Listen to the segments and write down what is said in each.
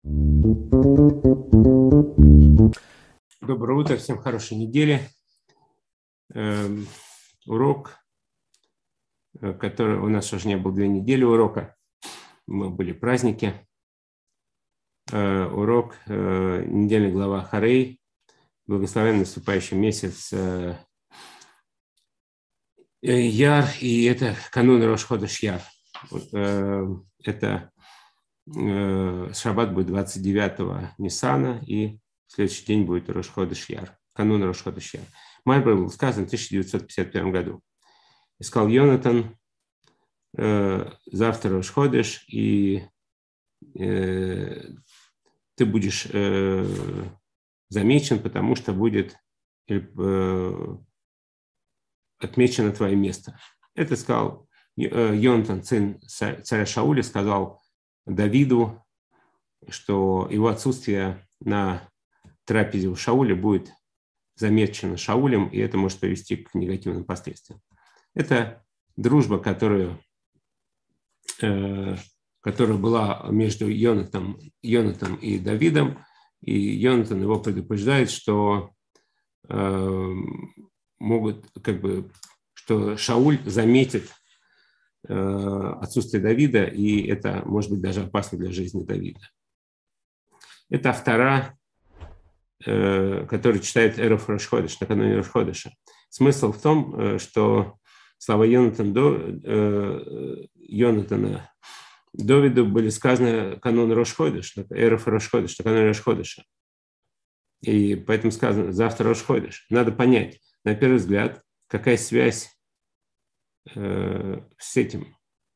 Доброе утро, всем хорошей недели. Урок, который у нас уже не был 2 недели урока, были праздники. Урок, недельная глава Харей, благословенный наступающий месяц Яр, и это канун Рош ходеш Яр. Это шаббат будет 29-го Ниссана, и следующий день будет Рош ходеш Яр, канун Рош ходеш Яр. Мальбор был сказан в 1951 году. И сказал Йонатан: завтра Рош ходеш, и ты будешь замечен, потому что будет отмечено твое место. Это сказал Йонатан, сын царя Шауля, сказал Давиду, что его отсутствие на трапезе у Шауля будет замечено Шаулем, и это может привести к негативным последствиям. Это дружба, которая была между Йонатаном и Давидом, и Йонатан его предупреждает, что что Шауль заметит отсутствие Давида, и это может быть даже опасно для жизни Давида. Это автора, который читает Эрев Рош ходеш, накануне Рош ходеша. Смысл в том, что слова Йонатана Довиду были сказаны канун Рош ходеш, Эрев Рош ходеш, накануне Рош ходеша. И поэтому сказано завтра Рош ходеш. Надо понять, на первый взгляд, какая связь с этим,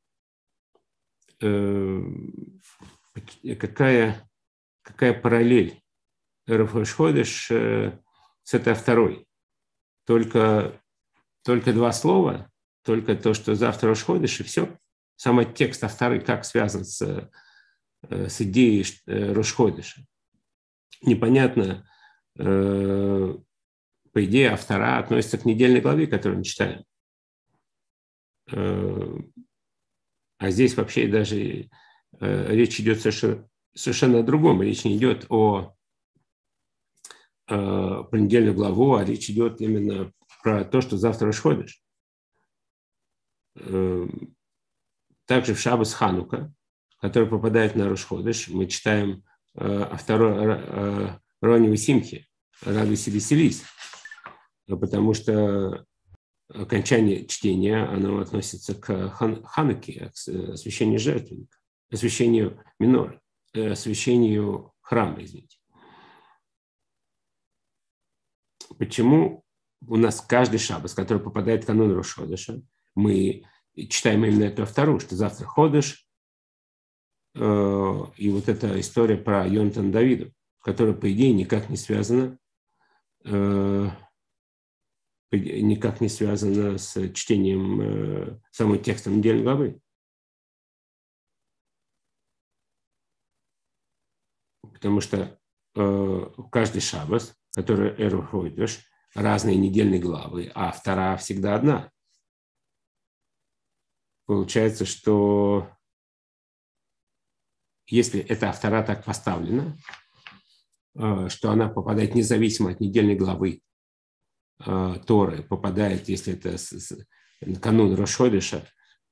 какая параллель Эрев Рош ходеш с этой второй. Только 2 слова, только то, что завтра Рош ходеш, и все. Сам текст второй как связан с идеей Рош ходеша. Непонятно, по идее, автора относится к недельной главе, которую мы читаем. А здесь вообще даже речь идет совершенно о другом. Речь не идет про недельную главу, а речь идет именно про то, что завтра Рош ходеш. Также в Шаббат Ханука, который попадает на Рош ходеш, мы читаем второй Рони Весимхи, радуйся, веселись, потому что окончание чтения, оно относится к Хануке, к освящению жертвенника, освящению миноры, освящению храма, извините. Почему у нас каждый шаббат, который попадает в канун Рош ходеша, мы читаем именно эту вторую, что завтра ходеш, и вот эта история про Йонатана Давиду, которая, по идее, никак не связана с чтением самой текста недельной главы. Потому что каждый шаббат, который Эрев ходеш, разные недельные главы, а вторая всегда одна. Получается, что если эта автора так поставлена, что она попадает независимо от недельной главы Торы, попадает, если это канун Рош ходеша,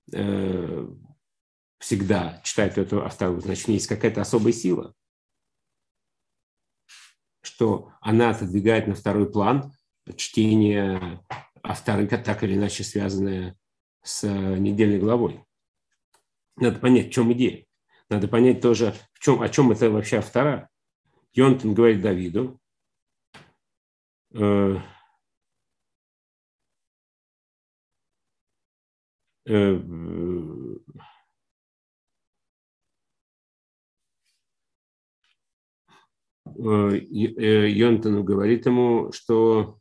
всегда читает эту автору, значит, есть какая-то особая сила, что она отодвигает на второй план чтение авторы, так или иначе связанное с недельной главой. Надо понять, в чем идея. Надо понять тоже, о чем это вообще автора. Йонатан говорит Давиду, Йонатан говорит ему, что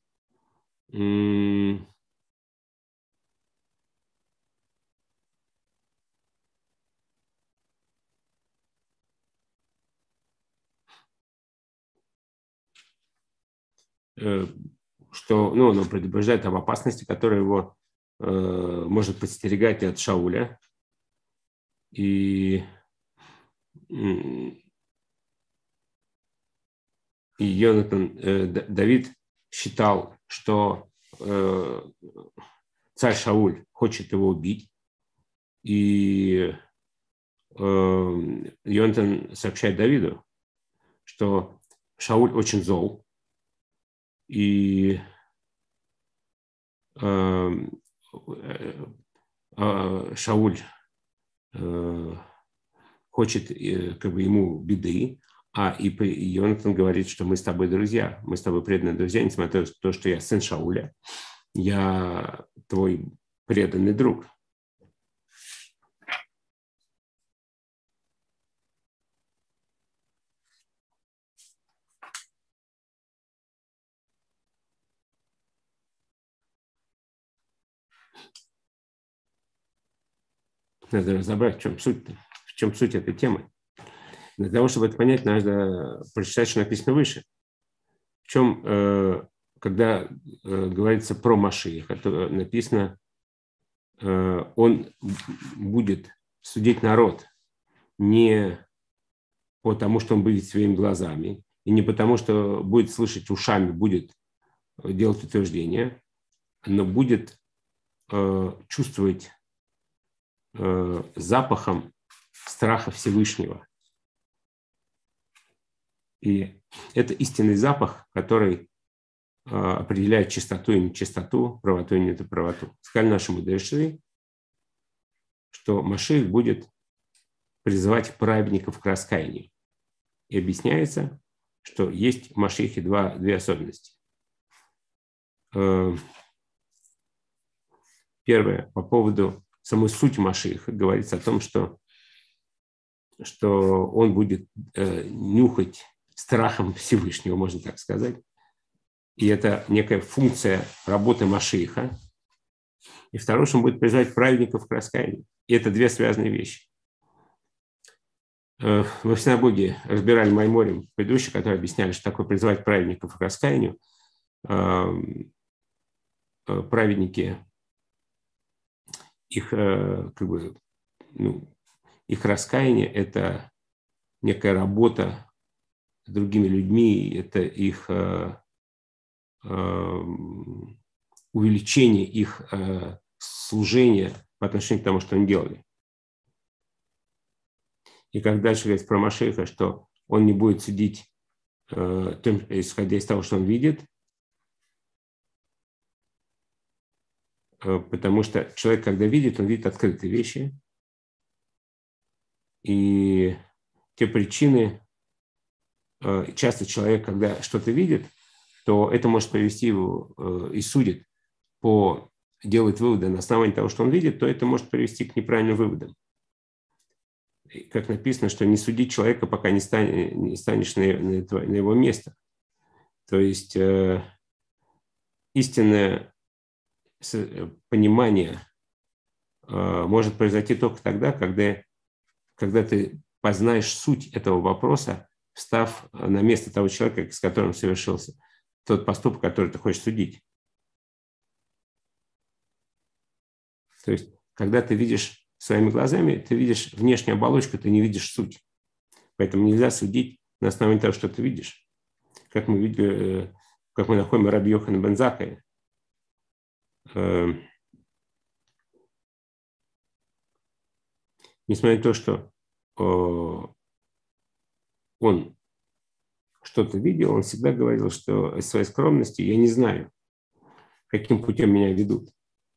он предупреждает об опасности, которая его может подстерегать от Шауля. И Давид считал, что царь Шауль хочет его убить, и Йонатан сообщает Давиду, что Шауль очень зол, и Шауль хочет как бы ему беды, и Йонатан говорит, что мы с тобой друзья, мы с тобой преданные друзья, несмотря на то, что я сын Шауля, я твой преданный друг. Надо разобрать, в чем суть этой темы. Для того, чтобы это понять, надо прочитать, что написано выше. В чем, когда говорится про Машиаха, то написано, он будет судить народ не потому, что он будет своими глазами, и не потому, что будет слышать ушами, будет делать утверждения, но будет чувствовать запахом страха Всевышнего. И это истинный запах, который определяет чистоту и нечистоту, правоту и неправоту. Сказали наши мудрецы, что Машиах будет призывать праведников к раскаянию. И объясняется, что есть в Машиахе две особенности. Первое, по поводу самой сути Машиаха, говорится о том, что он будет нюхать страхом Всевышнего, можно так сказать. И это некая функция работы Машиаха. И второе, что он будет призывать праведников к раскаянию. И это две связанные вещи. Мы в синагоге разбирали Майморим предыдущие, которые объясняли, что такое призывать праведников к раскаянию. Праведники, их раскаяние – это некая работа с другими людьми, это их увеличение их служения по отношению к тому, что они делали. И как дальше говорится про Машиаха, что он не будет судить, исходя из того, что он видит, потому что человек, когда видит, он видит открытые вещи. И те причины, часто человек, когда что-то видит, то это может привести его и судит, делает выводы на основании того, что он видит, то это может привести к неправильным выводам. Как написано, что не судить человека, пока не станешь на его место. То есть истинное понимание может произойти только тогда, когда ты познаешь суть этого вопроса, встав на место того человека, с которым совершился тот поступок, который ты хочешь судить. То есть, когда ты видишь своими глазами, ты видишь внешнюю оболочку, ты не видишь суть. Поэтому нельзя судить на основании того, что ты видишь. Как мы находим Раби Йоханана бен Заккая. Несмотря на то, что он что-то видел, он всегда говорил, что из своей скромности я не знаю, каким путем меня ведут.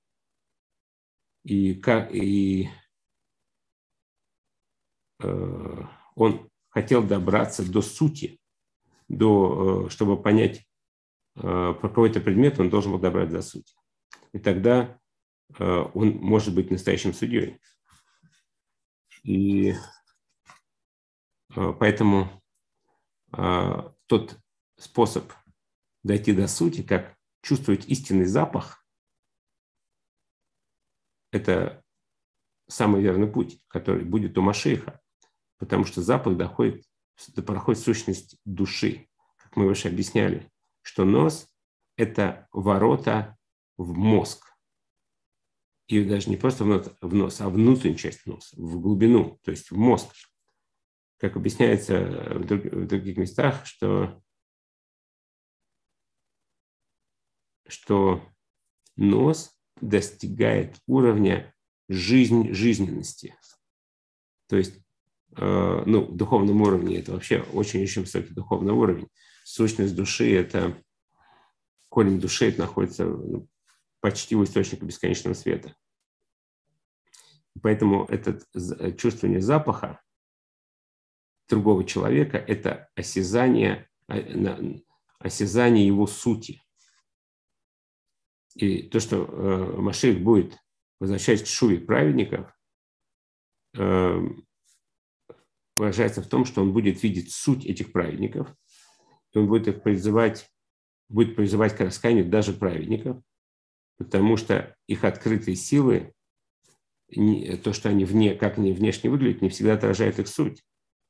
Он хотел добраться до сути, чтобы понять, про какой-то предмет он должен был добраться до сути. И тогда он может быть настоящим судьей. И поэтому тот способ дойти до сути, как чувствовать истинный запах, это самый верный путь, который будет у Машиаха, потому что запах проходит сущность души. Как мы выше объясняли, что нос – это ворота в мозг. И даже не просто в нос, а внутреннюю часть носа, в глубину, то есть в мозг. Как объясняется в других местах, что что нос достигает уровня жизненности. То есть, в духовном уровне это вообще очень-очень высокий духовный уровень. Сущность души – это корень души, это находится почти у источника бесконечного света. Поэтому это чувствование запаха другого человека – это осязание его сути. И то, что Машиах будет возвращать к шуве праведников, выражается в том, что он будет видеть суть этих праведников, и он будет их призывать к раскаянию даже праведников, потому что их открытые силы, то, что они как они внешне выглядят, не всегда отражает их суть.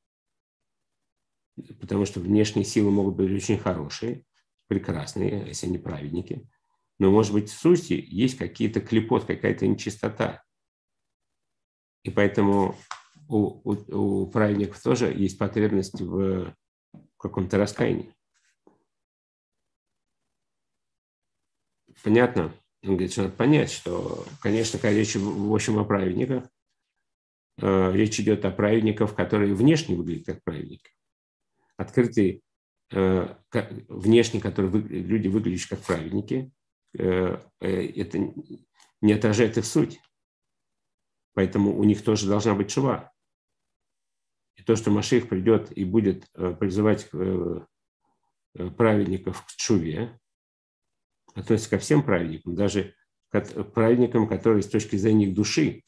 Потому что внешние силы могут быть очень хорошие, прекрасные, если они праведники. Но, может быть, в сути есть какие-то клепот, какая-то нечистота. И поэтому у праведников тоже есть потребность в каком-то раскаянии. Понятно? Он говорит, что надо понять, что, конечно, когда речь в общем о праведниках, речь идет о праведниках, которые внешне выглядят как праведники. Открытые, внешне, которые люди выглядят как праведники, это не отражает их суть. Поэтому у них тоже должна быть шува. И то, что Машиах придет и будет призывать праведников к шуве, относится ко всем праведникам, даже к праведникам, которые с точки зрения их души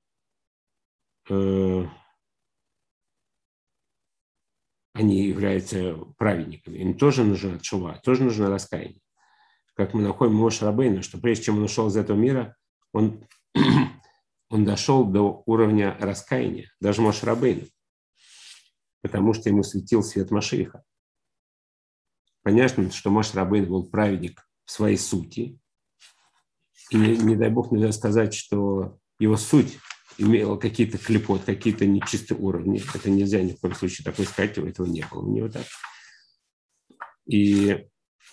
они являются праведниками. Им тоже нужна шува, тоже нужно раскаяние. Как мы находим Моше Рабейну, что прежде чем он ушел из этого мира, он дошел до уровня раскаяния, даже Моше Рабейну, потому что ему светил свет Машиаха. Понятно, что Моше Рабейну был праведник в своей сути, и не дай Бог нельзя сказать, что его суть имела какие-то клепот, какие-то нечистые уровни. Это нельзя ни в коем случае такой сказать, этого не было у него так. И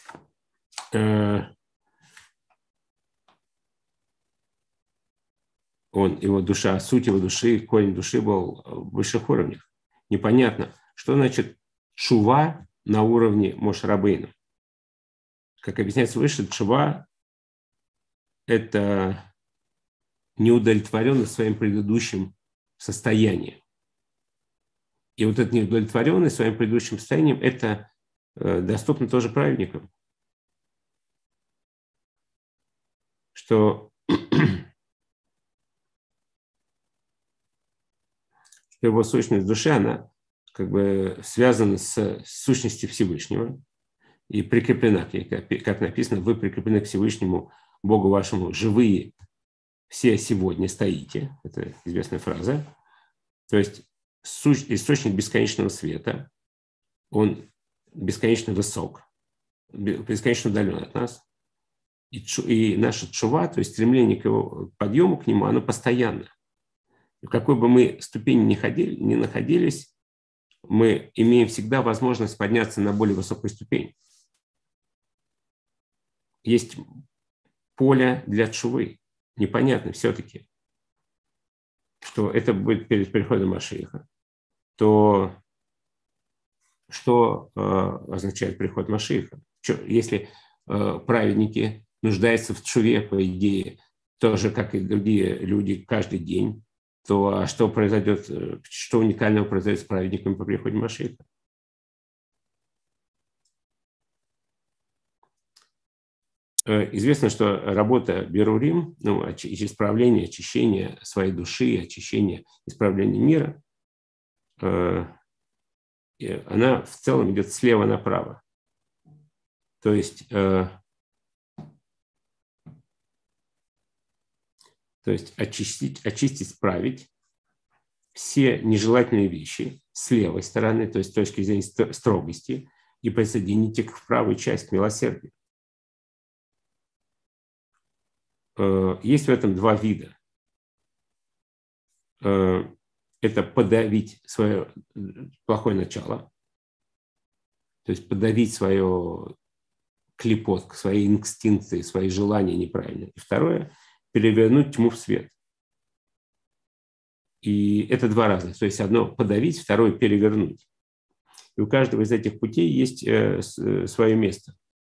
его душа, суть его души, корень души был в высших уровнях. Непонятно, что значит шува на уровне Моше Рабейну. Как объясняется выше, шува – это неудовлетворенность своим предыдущим состоянием. И вот эта неудовлетворенность своим предыдущим состоянием – это доступно тоже праведникам. Что его сущность души, она как бы связана с сущностью Всевышнего и прикреплена к ней, как написано, вы прикреплены к Всевышнему Богу вашему, живые все сегодня стоите. Это известная фраза. То есть источник бесконечного света, он бесконечно высок, бесконечно удален от нас. И наша тшува, то есть стремление к его подъему к нему, оно постоянно. В какой бы мы ступени ни находились, мы имеем всегда возможность подняться на более высокую ступень. Есть поле для тшувы. Непонятно все-таки, что это будет перед приходом Машиаха. То что означает приход Машиаха? Если праведники нуждаются в тшуве, по идее, тоже, как и другие люди, каждый день, то что произойдет, что уникального произойдет с праведниками по приходе Машиаха? Известно, что работа Берурим, исправление, очищение своей души, очищение, исправление мира, она в целом идет слева направо. То есть очистить, исправить все нежелательные вещи с левой стороны, то есть с точки зрения строгости, и присоединить их в правую часть, к милосердию. Есть в этом два вида. Это подавить свое плохое начало, то есть подавить свое клипот, к своей инстинкции, свои желания неправильные. И второе – перевернуть тьму в свет. И это два разных. То есть одно – подавить, второе – перевернуть. И у каждого из этих путей есть свое место.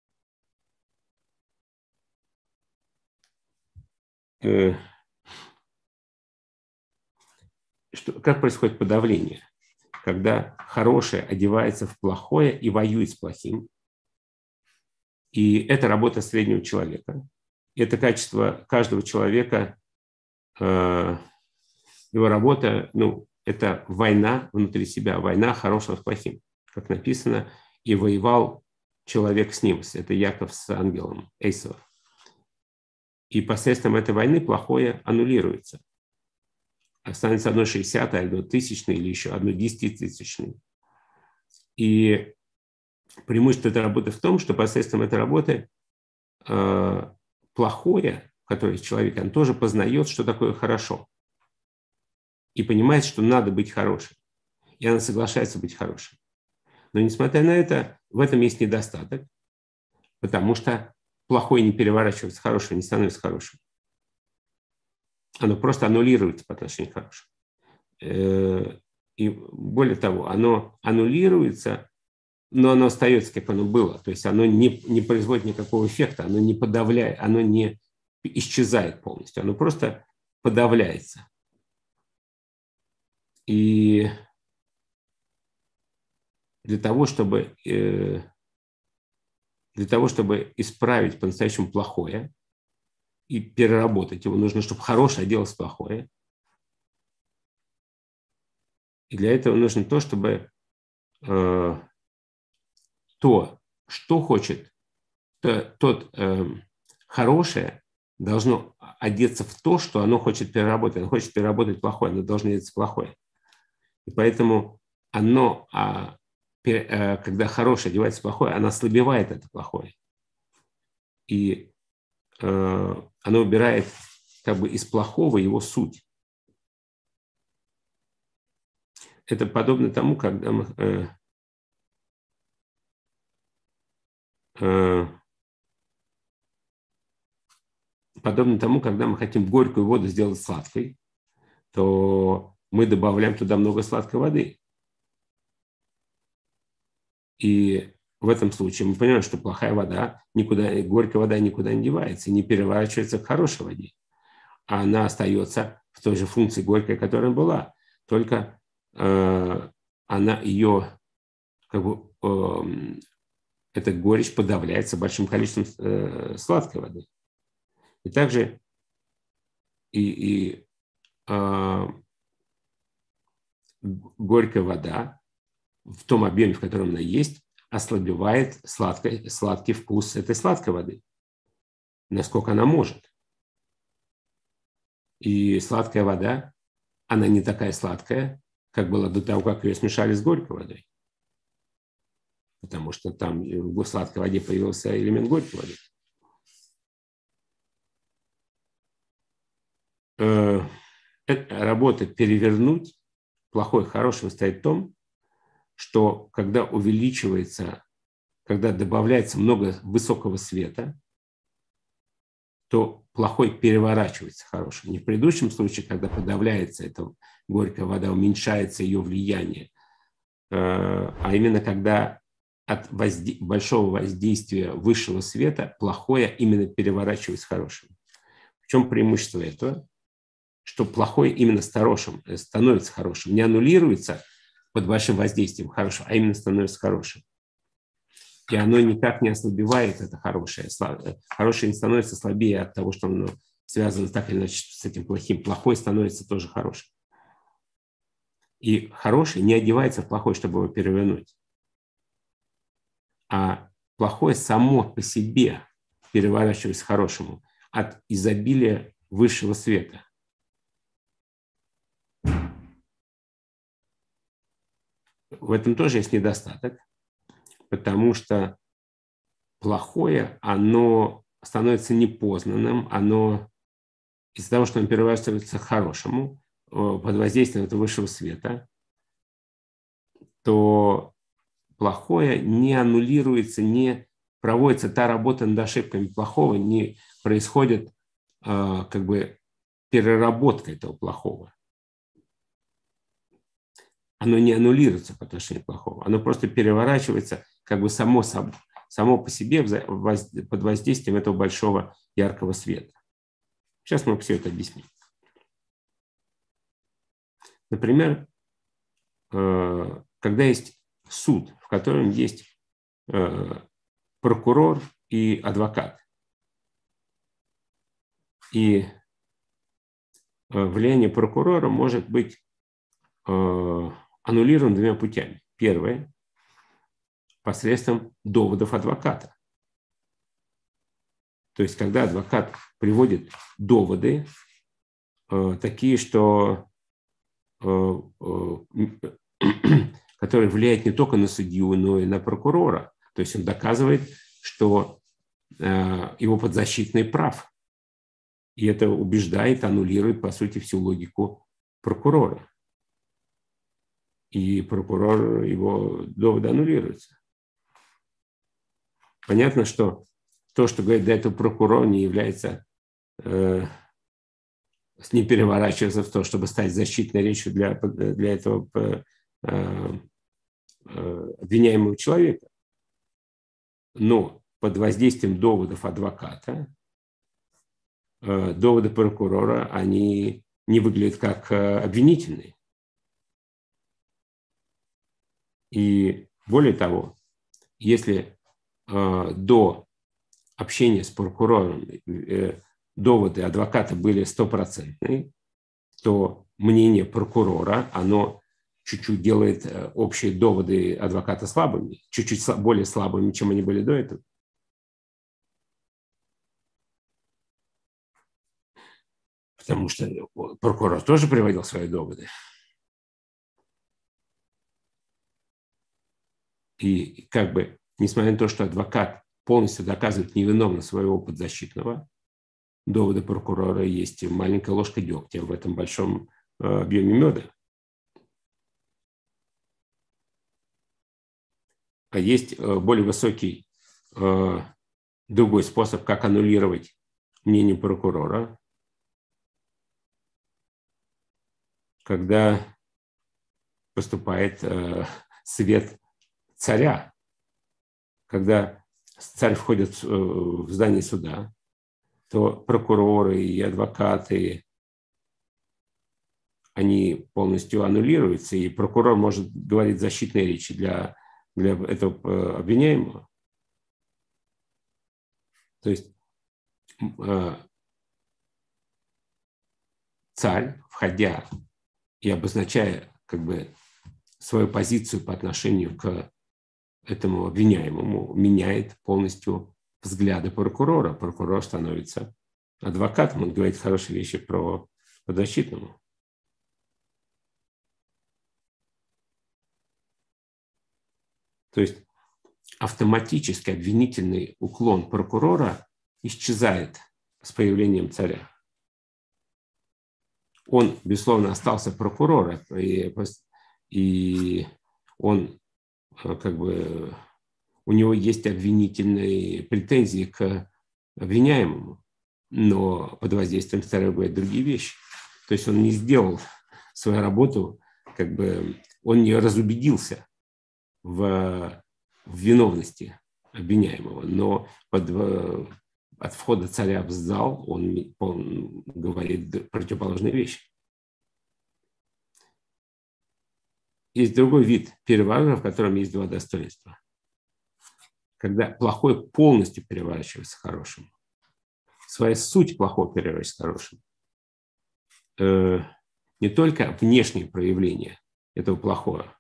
Как происходит подавление? Когда хорошее одевается в плохое и воюет с плохим. И это работа среднего человека. Это качество каждого человека, его работа, это война внутри себя, война хорошего с плохим. Как написано, и воевал человек с ним. Это Яков с ангелом Эйсова. И посредством этой войны плохое аннулируется. Останется 1/60, 1/1000 или еще 1/10 000. И преимущество этой работы в том, что посредством этой работы плохое, которое есть в человеке, он тоже познает, что такое хорошо. И понимает, что надо быть хорошим. И она соглашается быть хорошим. Но несмотря на это, в этом есть недостаток, потому что плохое не переворачивается, хорошее не становится хорошим. Оно просто аннулируется по отношению к хорошему. И более того, оно аннулируется, но оно остается, как оно было. То есть оно не производит никакого эффекта, оно не подавляет, оно не исчезает полностью, оно просто подавляется. И для того, чтобы исправить по-настоящему плохое и переработать его, нужно, чтобы хорошее делалось плохое. И для этого нужно то, чтобы то, что хочет, хорошее должно одеться в то, что оно хочет переработать. Оно хочет переработать плохое, оно должно одеться в плохое. И поэтому оно, когда хорошее одевается в плохое, оно ослабевает это плохое. И оно убирает как бы из плохого его суть. Это подобно тому, когда мы когда мы хотим горькую воду сделать сладкой, то мы добавляем туда много сладкой воды. И в этом случае мы понимаем, что плохая вода, горькая вода никуда не девается, не переворачивается к хорошей воде. А она остается в той же функции горькой, которая была. Только эта горечь подавляется большим количеством сладкой воды. И также горькая вода в том объеме, в котором она есть, ослабевает сладкий вкус этой сладкой воды, насколько она может. И сладкая вода, она не такая сладкая, как была до того, как ее смешали с горькой водой. Потому что там в сладкой воде появился элемент горькой воды. Работа перевернуть плохое хорошее состоит в том, что когда добавляется много высокого света, то плохой переворачивается хорошим. Не в предыдущем случае, когда подавляется эта горькая вода, уменьшается ее влияние, а именно когда от большого воздействия высшего света плохое именно переворачивается хорошим. В чем преимущество этого? Что плохое именно становится хорошим, не аннулируется под большим воздействием хорошего, а именно становится хорошим. И оно никак не ослабевает, это хорошее. Хорошее не становится слабее от того, что оно связано так или иначе с этим плохим. Плохое становится тоже хорошим. И хорошее не одевается в плохое, чтобы его перевернуть. А плохое само по себе переворачивается к хорошему от изобилия высшего света. В этом тоже есть недостаток, потому что плохое, оно становится непознанным, оно из-за того, что оно переворачивается к хорошему, под воздействием этого высшего света, то плохое не аннулируется, не проводится та работа над ошибками плохого, не происходит как бы переработка этого плохого. Оно не аннулируется по отношению к плохому, оно просто переворачивается как бы само по себе под воздействием этого большого яркого света. Сейчас мы все это объясним. Например, когда есть суд, в котором есть прокурор и адвокат, и влияние прокурора может быть аннулирован двумя путями. Первое – посредством доводов адвоката. То есть, когда адвокат приводит доводы, такие, что, которые влияют не только на судью, но и на прокурора. То есть, он доказывает, что его подзащитный прав. И это убеждает, аннулирует, по сути, всю логику прокурора. И прокурор, его доводы аннулируются. Понятно, что то, что говорит до этого прокурор, не является, не переворачивается в то, чтобы стать защитной речью для этого обвиняемого человека. Но под воздействием доводов адвоката доводы прокурора, они не выглядят как обвинительные. И более того, если до общения с прокурором доводы адвоката были стопроцентные, то мнение прокурора, оно чуть-чуть делает общие доводы адвоката слабыми, чуть-чуть более слабыми, чем они были до этого. Потому что прокурор тоже приводил свои доводы. И как бы, несмотря на то, что адвокат полностью доказывает невиновность своего подзащитного, доводы прокурора есть маленькая ложка дегтя в этом большом объеме меда. А есть более высокий другой способ, как аннулировать мнение прокурора, когда поступает свет царя. Когда царь входит в здание суда, то прокуроры и адвокаты, они полностью аннулируются, и прокурор может говорить защитные речи для этого обвиняемого. То есть царь, входя и обозначая как бы свою позицию по отношению к этому обвиняемому, меняет полностью взгляды прокурора. Прокурор становится адвокатом, он говорит хорошие вещи про подзащитному. То есть автоматически обвинительный уклон прокурора исчезает с появлением царя. Он, безусловно, остался прокурором, и он как бы у него есть обвинительные претензии к обвиняемому, но под воздействием царя говорит другие вещи. То есть он не сделал свою работу, как бы он не разубедился в виновности обвиняемого, но от входа царя в зал он говорит противоположные вещи. Есть другой вид переворора, в котором есть два достоинства. Когда плохое полностью переворачивается хорошим. Своя суть плохого переворачивается хорошим. Не только внешние проявления этого плохого.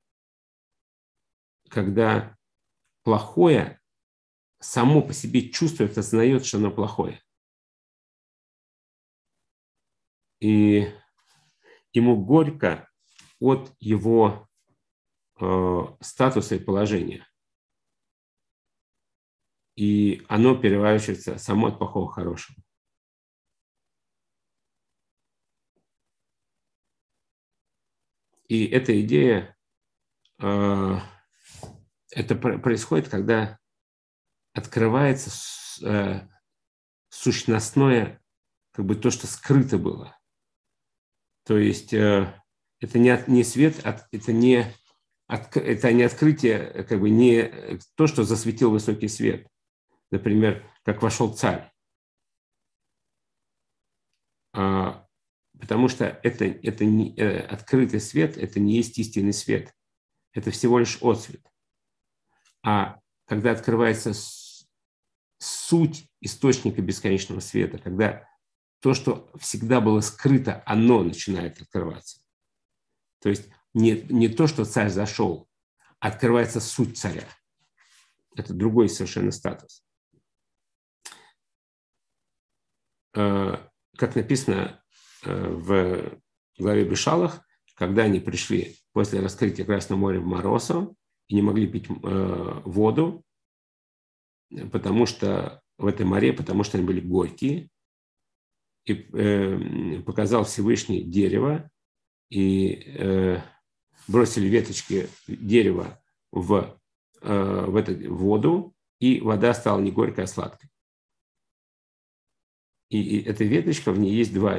Когда плохое само по себе чувствует, осознает, что оно плохое. И ему горько от его статуса и положения. И оно переворачивается само от плохого к хорошему. И эта идея, это происходит, когда открывается сущностное, как бы то, что скрыто было. То есть это не свет, это не открытие, как бы не то, что засветил высокий свет. Например, как вошел царь. Потому что это не, открытый свет, это не есть истинный свет. Это всего лишь отсвет. А когда открывается суть источника бесконечного света, когда то, что всегда было скрыто, оно начинает открываться. То есть не то, что царь зашел, а открывается суть царя. Это другой совершенно статус. Как написано в главе Бешалах, когда они пришли после раскрытия Красного моря в Моросу и не могли пить воду, потому что в этой море, потому что они были горькие, и показал Всевышний дерево, и бросили веточки дерева в эту воду, и вода стала не горькой, а сладкой. И эта веточка, в ней есть два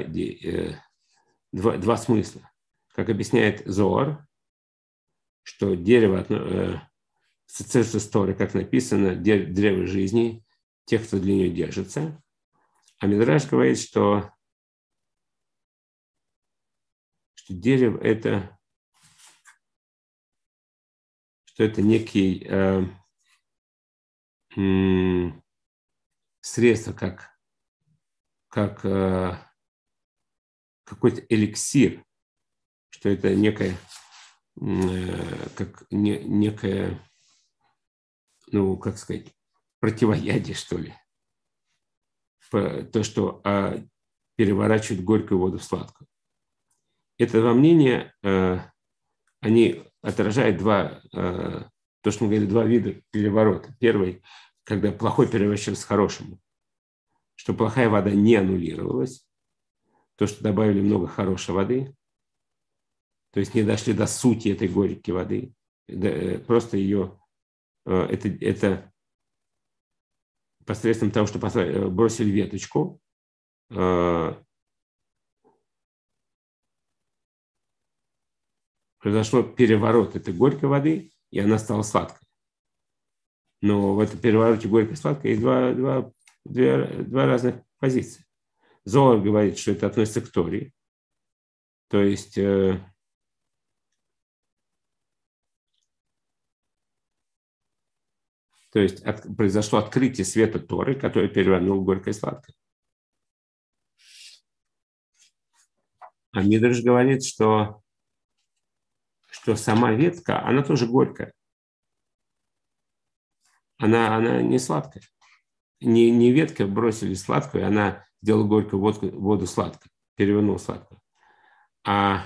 смысла. Как объясняет Зоар, что дерево ассоциируется с Торой, как написано, древо жизни, тех, кто для нее держится. А Мидраш говорит, что дерево это некий средство, как какой-то эликсир, что это некое, ну, как сказать, противоядие, что ли. То, что переворачивает горькую воду в сладкую. Это во мнение, они отражают то, что мы говорили, два вида переворота. Первый, когда плохой перевращался хорошему, что плохая вода не аннулировалась, то, что добавили много хорошей воды, то есть не дошли до сути этой горькой воды, просто ее, это посредством того, что бросили веточку, произошло переворот этой горькой воды, и она стала сладкой. Но в этом перевороте горькой и сладкой есть два разных позиции. Зоар говорит, что это относится к Торе. То есть произошло открытие света Торы, который перевернул горькое и сладкое. А Мидраш говорит, что сама ветка, она тоже горькая. Она не сладкая. Не ветка бросили сладкую, она сделала горькую воду сладкой, перевернула сладкую. А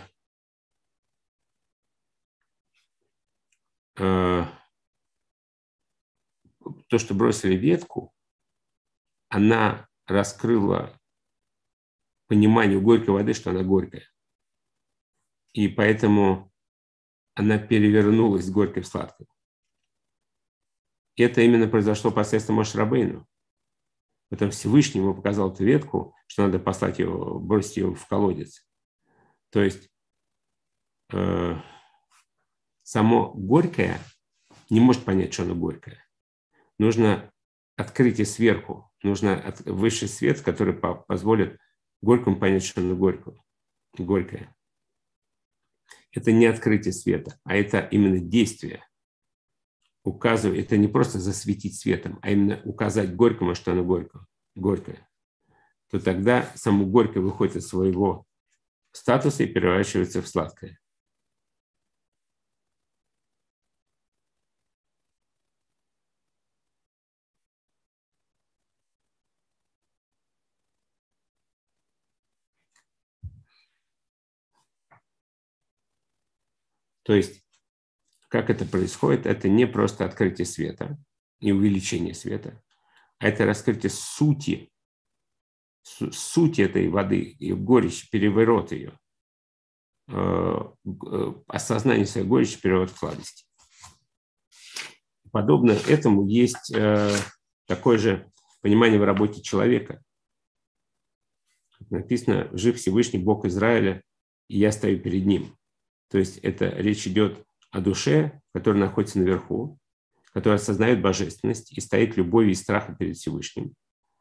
то, что бросили ветку, она раскрыла пониманию горькой воды, что она горькая. И поэтому она перевернулась с горькой в сладкую. И это именно произошло посредством Моше Рабейну. Потом Всевышний ему показал эту ветку, что надо послать ее, бросить ее в колодец. То есть само горькое не может понять, что оно горькое. Нужно открытие сверху, нужно высший свет, который позволит горькому понять, что оно горькое. Это не открытие света, а это именно действие. Указывает, это не просто засветить светом, а именно указать горькому, что оно горькое. То тогда само горькое выходит из своего статуса и переворачивается в сладкое. То есть, как это происходит, это не просто открытие света, не увеличение света, а это раскрытие сути этой воды, ее горечь, переворот ее, осознание своей горечи, переворот в сладости. Подобно этому есть такое же понимание в работе человека. Написано: «Жив Всевышний Бог Израиля, и я стою перед ним». То есть это речь идет о душе, которая находится наверху, которая осознает божественность и стоит любовью и страхом перед Всевышним,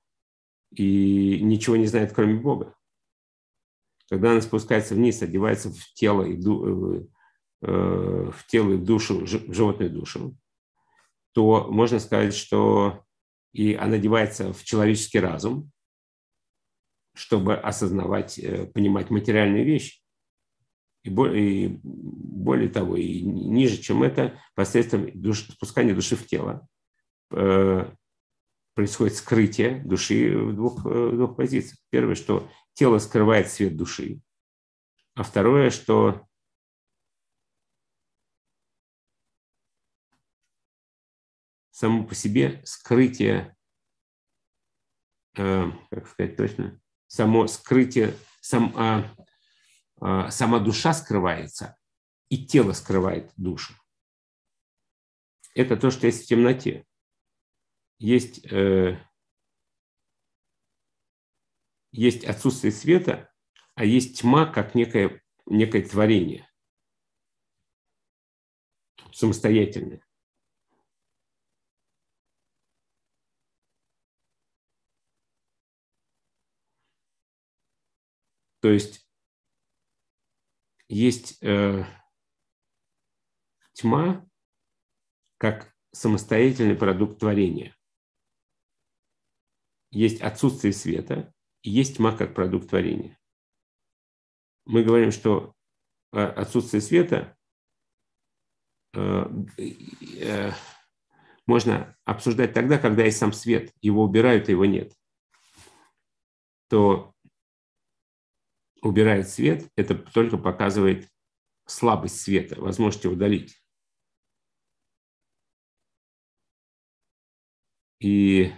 и ничего не знает, кроме Бога. Когда она спускается вниз, одевается в тело и в душу, в животную душу, то можно сказать, что и она одевается в человеческий разум, чтобы осознавать, понимать материальные вещи. И более того, и ниже, чем это, посредством спускания души в тело происходит скрытие души в двух позициях. Первое, что тело скрывает свет души, а второе, что само по себе скрытие, как сказать точно, само скрытие, сама душа скрывается, и тело скрывает душу. Это то, что есть в темноте. Есть отсутствие света, а есть тьма как некое творение, самостоятельное. То есть тьма как самостоятельный продукт творения. Есть отсутствие света, и есть тьма как продукт творения. Мы говорим, что отсутствие света можно обсуждать тогда, когда есть сам свет, его убирают, а его нет. То убирает свет, это только показывает слабость света, возможность его удалить. И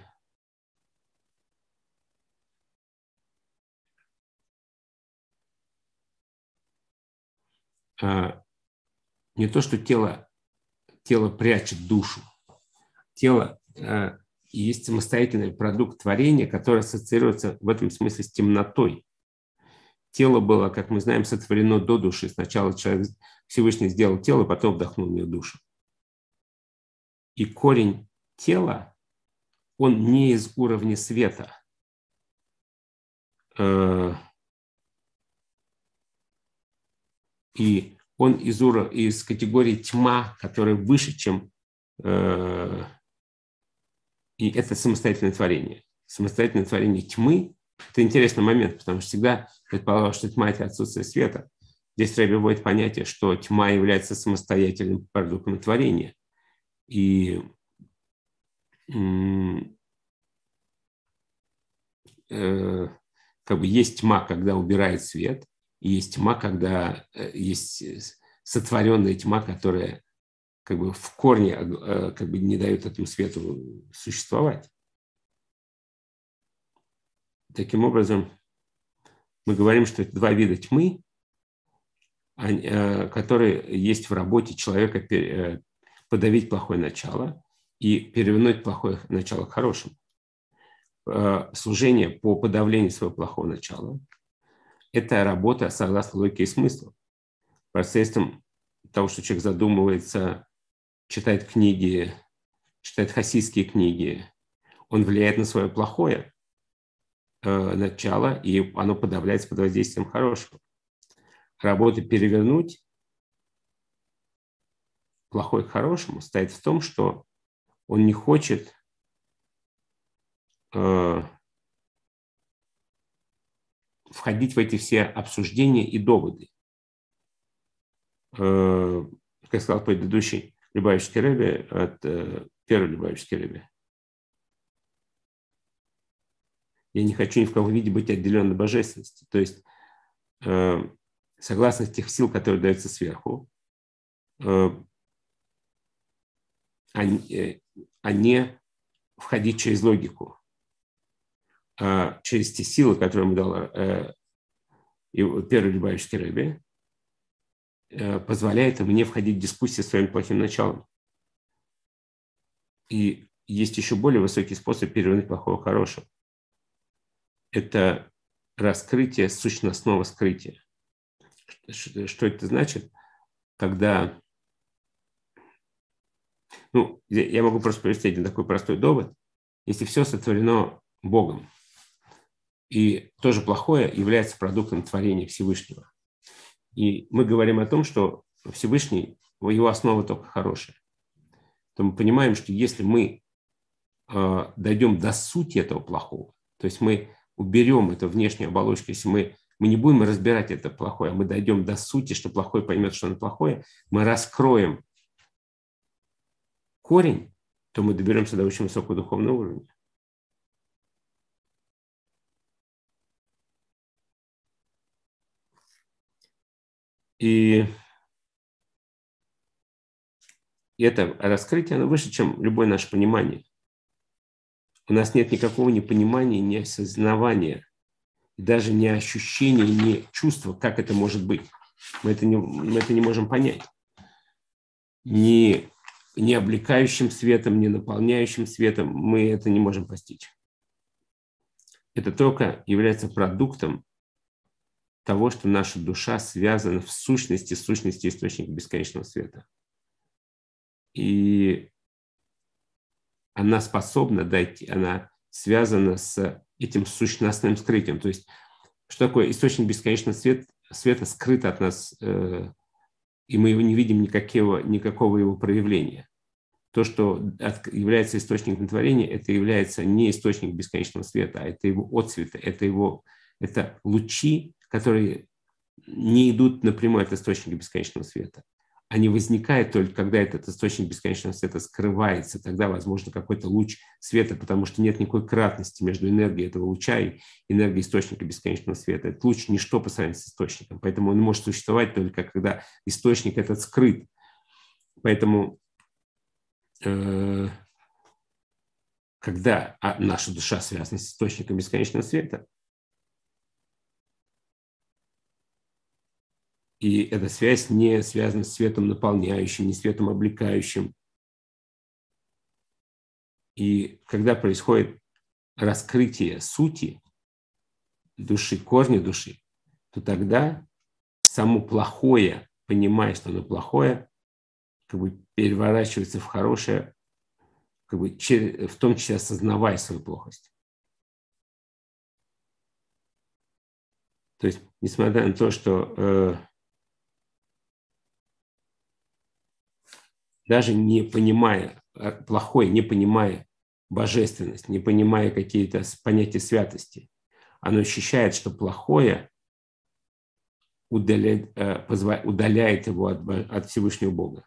не то, что тело прячет душу. Тело есть самостоятельный продукт творения, который ассоциируется в этом смысле с темнотой. Тело было, как мы знаем, сотворено до души. Сначала Всевышний сделал тело, потом вдохнул в него душу. И корень тела, он не из уровня света. И он из категории тьма, которая выше, чем... И это самостоятельное творение. Самостоятельное творение тьмы – это интересный момент, потому что всегда предполагалось, что тьма – это отсутствие света. Здесь Ребе вводит понятие, что тьма является самостоятельным продуктом творения. И как бы есть тьма, когда убирает свет, и есть тьма, когда есть сотворенная тьма, которая как бы в корне как бы не дает этому свету существовать. Таким образом, мы говорим, что это два вида тьмы, которые есть в работе человека подавить плохое начало и перевернуть плохое начало к хорошему. Служение по подавлению своего плохого начала – это работа согласно логике и смыслу. Посредством того, что человек задумывается, читает книги, читает хасидские книги, он влияет на свое плохое начало, и оно подавляется под воздействием хорошего. Работа перевернуть плохое к хорошему состоит в том, что он не хочет входить в эти все обсуждения и доводы. Как сказал предыдущий Любавичский Ребе, первый Любавичский Ребе, я не хочу ни в каком виде быть отделен от божественности. То есть, согласно тех сил, которые даются сверху, а не входить через логику, через те силы, которые ему дал первый Любавичский Ребе, позволяет мне входить в дискуссию с своим плохим началом. И есть еще более высокий способ перевернуть плохое в хорошее. Это раскрытие сущностного скрытия. Что это значит? Когда, я могу просто привести один такой простой довод. Если все сотворено Богом, и тоже плохое является продуктом творения Всевышнего, и мы говорим о том, что Всевышний, его основа только хорошая, то мы понимаем, что если мы дойдем до сути этого плохого, то есть мы уберем эту внешнюю оболочку, если мы не будем разбирать это плохое, а мы дойдем до сути, что плохое поймет, что оно плохое, мы раскроем корень, то мы доберемся до очень высокого духовного уровня. И это раскрытие, оно выше, чем любое наше понимание. У нас нет никакого непонимания, ни осознавания, даже ни ощущения, ни чувства, как это может быть. Мы это не можем понять. Ни облекающим светом, ни наполняющим светом мы это не можем постичь. Это только является продуктом того, что наша душа связана в сущности с сущностью источника бесконечного света. И она способна дойти, она связана с этим сущностным скрытием. То есть, что такое источник бесконечного света скрыт от нас, и мы его не видим никакого его проявления. То, что является источником творения, это является не источник бесконечного света, а это его отцветы, это лучи, которые не идут напрямую от источника бесконечного света. Они возникают только, когда этот источник бесконечного света скрывается, тогда возможно какой-то луч света, потому что нет никакой кратности между энергией этого луча и энергией источника бесконечного света. Этот луч – ничто по сравнению с источником, поэтому он может существовать только когда источник этот скрыт. Поэтому когда наша душа связана с источником бесконечного света, и эта связь не связана с светом наполняющим, не светом облекающим. И когда происходит раскрытие сути души, корня души, то тогда само плохое, понимая, что оно плохое, переворачивается в хорошее, в том числе осознавая свою плохость. То есть, несмотря на то, что даже не понимая плохое, не понимая божественность, не понимая какие-то понятия святости, оно ощущает, что плохое удаляет его от Всевышнего Бога.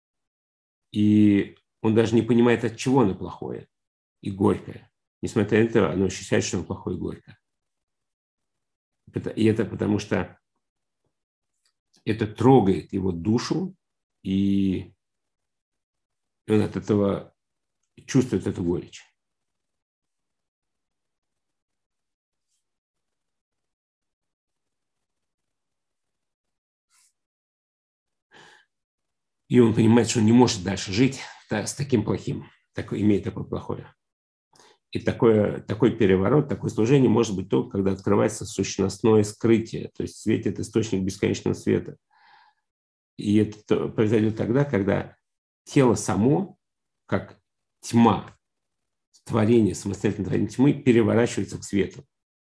И он даже не понимает, от чего оно плохое и горькое. Несмотря на это, оно ощущает, что оно плохое и горькое. И это потому что это трогает его душу, и он от этого чувствует эту горечь. И он понимает, что он не может дальше жить с таким плохим, имея такое плохое. И такой переворот, такое служение может быть только, когда открывается сущностное скрытие, то есть светит источник бесконечного света. И это произойдет тогда, когда тело само, как тьма, творение, самостоятельное творение тьмы, переворачивается к свету.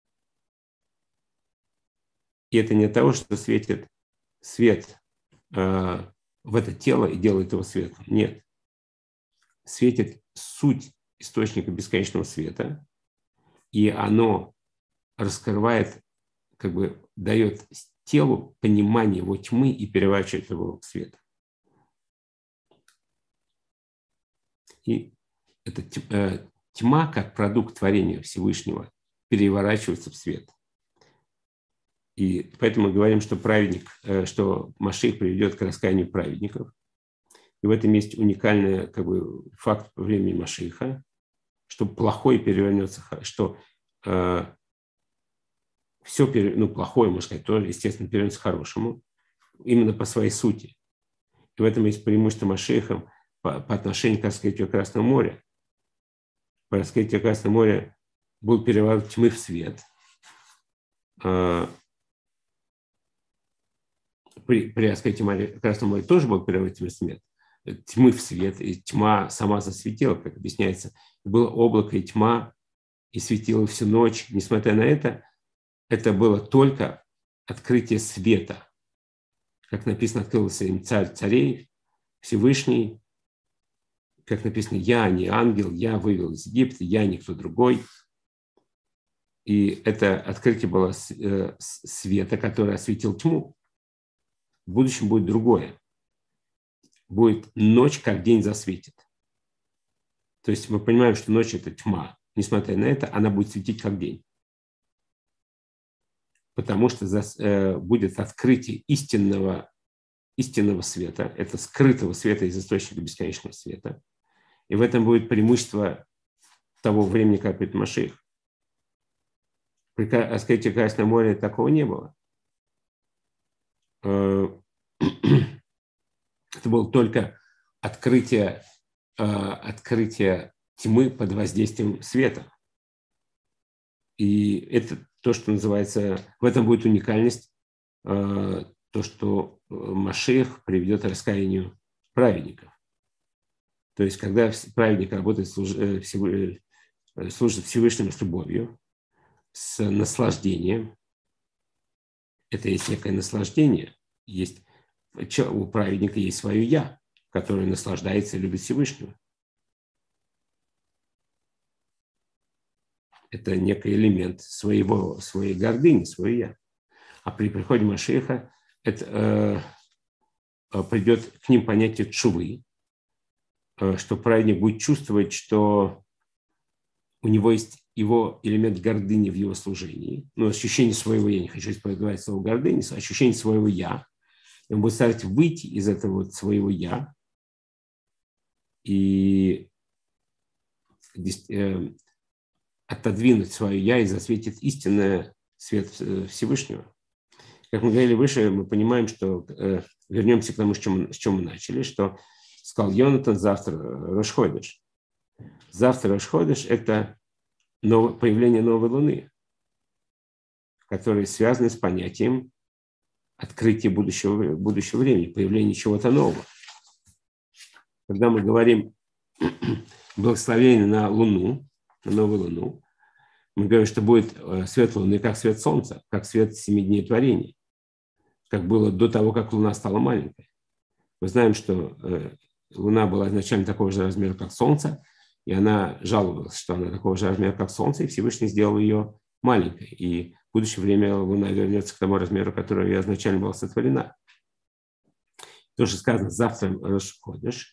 И это не от того, что светит свет в это тело и делает его светлым. Нет. Светит суть источника бесконечного света, и оно раскрывает, дает телу понимание его тьмы и переворачивает его к свету. И эта тьма, как продукт творения Всевышнего, переворачивается в свет. И поэтому мы говорим, что праведник, что Машиах приведет к раскаянию праведников. И в этом есть уникальный факт времени Машиаха, что плохое перевернется, что все плохое, можно сказать, тоже, естественно, перевернется к хорошему, именно по своей сути. И в этом есть преимущество Машиаха по отношению к раскрытию Красного моря. по раскрытию Красного моря был переворот тьмы в свет. При раскрытии Красного моря тоже был переворот тьмы в свет, и тьма сама засветила, как объясняется. Было облако и тьма, и светило всю ночь. Несмотря на это было только открытие света. Как написано, открылся им царь царей, Всевышний. Как написано, я не ангел, я вывел из Египта, я никто другой. И это открытие было света, который осветил тьму. В будущем будет другое. Будет ночь, как день засветит. То есть мы понимаем, что ночь – это тьма. Несмотря на это, она будет светить как день. Потому что будет открытие истинного света, это скрытого света из источника бесконечного света. И в этом будет преимущество того времени, как придет Машиах. При открытии Красного моря такого не было. Это было только открытие тьмы под воздействием света. И это то, что называется, в этом будет уникальность, то, что Машиах приведет к раскаянию праведников. То есть, когда праведник работает, служит Всевышнему с любовью, с наслаждением, это есть некое наслаждение. У праведника есть свое «я», которое наслаждается и любит Всевышнего. Это некий элемент своей гордыни, свое «я». А при приходе Машиаха придет к ним понятие тшувы, что праведник будет чувствовать, что у него есть его элемент гордыни в его служении, ощущение своего «я», не хочу говорить слово гордыни, ощущение своего «я». И он будет стараться выйти из этого своего «я» и отодвинуть свое «я» и засветит истинный свет Всевышнего. Как мы говорили выше, мы понимаем, что вернемся к тому, с чем мы начали, что сказал Йонатан, завтра Рош ходеш. Завтра Рош ходеш – это появление новой луны, которое связано с понятием открытия будущего времени, появления чего-то нового. Когда мы говорим благословение на Луну, на новую Луну, мы говорим, что будет свет Луны как свет Солнца, как свет 7 дней творения, как было до того, как Луна стала маленькой. Мы знаем, что Луна была изначально такого же размера, как Солнце, и она жаловалась, что она такого же размера, как Солнце, и Всевышний сделал ее маленькой. И в будущее время Луна вернется к тому размеру, который изначально была сотворена. То, что сказано «завтра Рош ходеш»,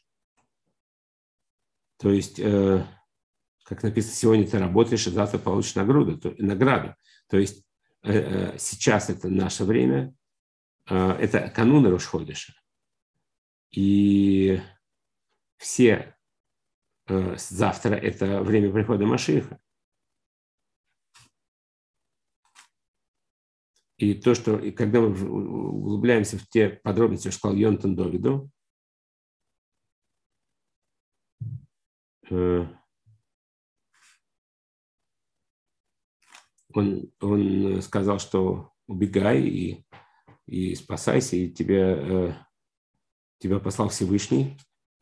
то есть, как написано, сегодня ты работаешь, а завтра получишь награду. То есть сейчас это наше время, это канун Рош ходеша. И все завтра это время прихода Машиаха. И то, что когда мы углубляемся в те подробности, что сказал Йонатан Довиду, он сказал, что убегай и спасайся, и тебя послал Всевышний.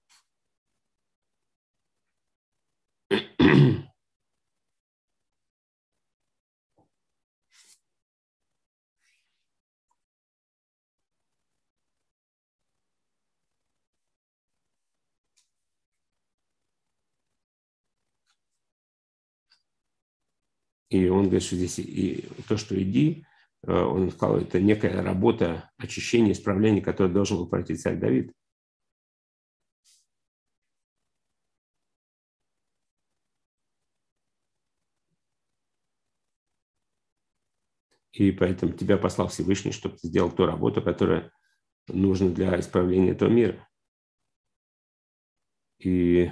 И он говорит, что здесь и то, что иди, он сказал, это некая работа очищения, исправления, которую должен был пройти царь Давид. И поэтому тебя послал Всевышний, чтобы ты сделал ту работу, которая нужна для исправления этого мира. И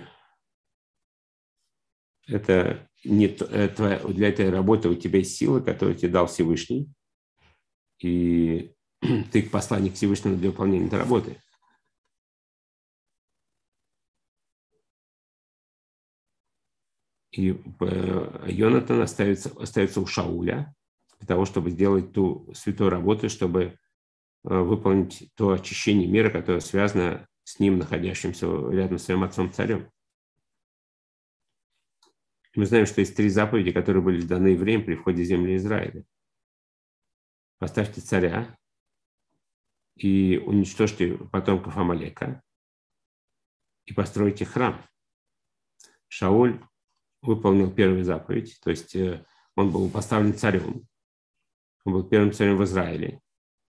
это не для этой работы у тебя есть силы, которые тебе дал Всевышний, и ты посланник Всевышнего для выполнения этой работы. И Йонатан остается у Шауля для того, чтобы сделать ту святую работу, чтобы выполнить то очищение мира, которое связано с ним, находящимся рядом с своим отцом-царем. Мы знаем, что есть 3 заповеди, которые были даны евреям при входе в землю Израиля. Поставьте царя и уничтожьте потомков Амалека и постройте храм. Шауль выполнил первую заповедь, то есть он был поставлен царем. Он был первым царем в Израиле.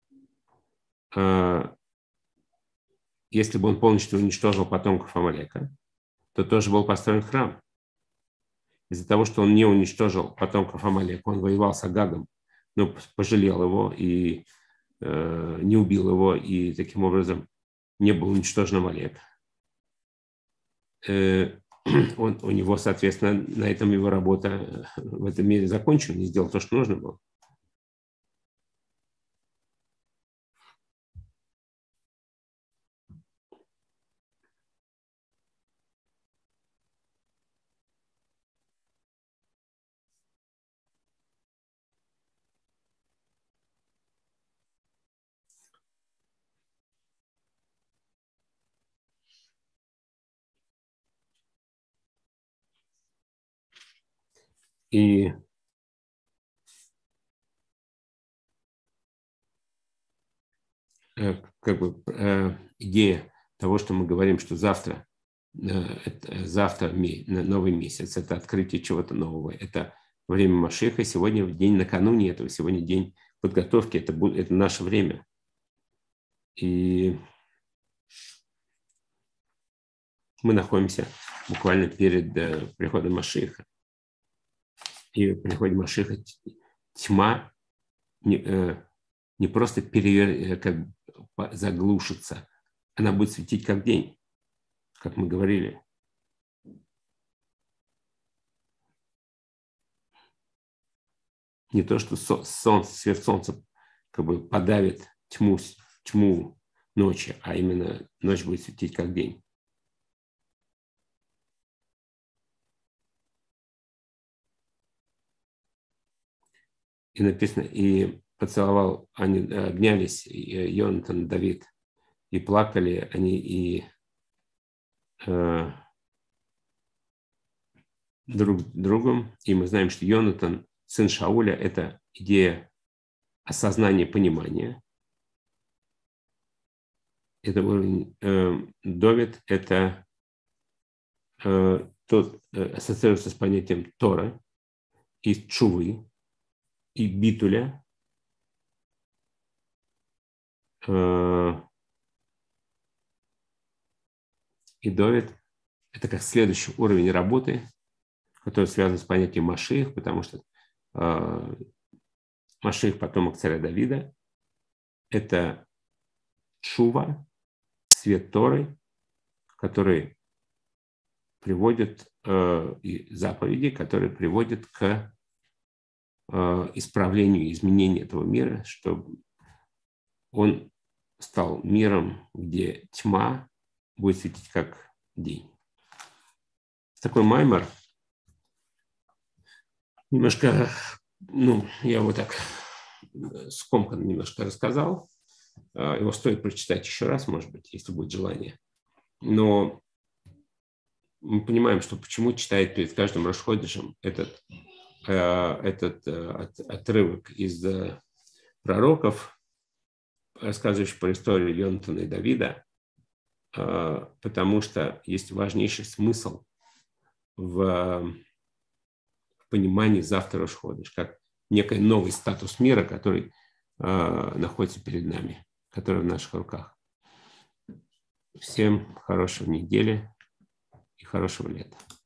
Если бы он полностью уничтожил потомков Амалека, то тоже был построен храм. Из-за того, что он не уничтожил потомков Амалека, он воевал с Агагом, но пожалел его и не убил его, и таким образом не был уничтожен Амалек. У него, соответственно, на этом его работа в этом мире закончена, не сделал то, что нужно было. И как бы идея того, что мы говорим, что завтра новый месяц, это открытие чего-то нового, это время Машиха, сегодня день накануне этого, сегодня день подготовки, это наше время. И мы находимся буквально перед приходом Машиха. И при приходе Машиха тьма не просто заглушится, она будет светить как день, как мы говорили. Не то, что свет солнца как бы подавит тьму ночи, а именно ночь будет светить как день. И написано, и поцеловал, они обнялись, Йонатан, Давид, и плакали они, и друг другом. И мы знаем, что Йонатан, сын Шауля, это идея осознания, понимания. Это уровень Довид, это тот ассоциируется с понятием Тора и Чувы, и Битуля. И Довид – это как следующий уровень работы, который связан с понятием Машиах, потому что Машиах – потомок царя Давида. Это Шува, свет Торы, который приводит и заповеди, которые приводят к исправлению, изменению этого мира, чтобы он стал миром, где тьма будет светить как день. Такой маймер. Немножко, я вот так скомканно немножко рассказал. Его стоит прочитать еще раз, может быть, если будет желание. Но мы понимаем, что почему читает перед каждым Рош ходешем этот отрывок из пророков, рассказывающий про историю Йонатана и Давида, потому что есть важнейший смысл в понимании завтра Рош ходеш, как некий новый статус мира, который находится перед нами, который в наших руках. Всем хорошей недели и хорошего лета.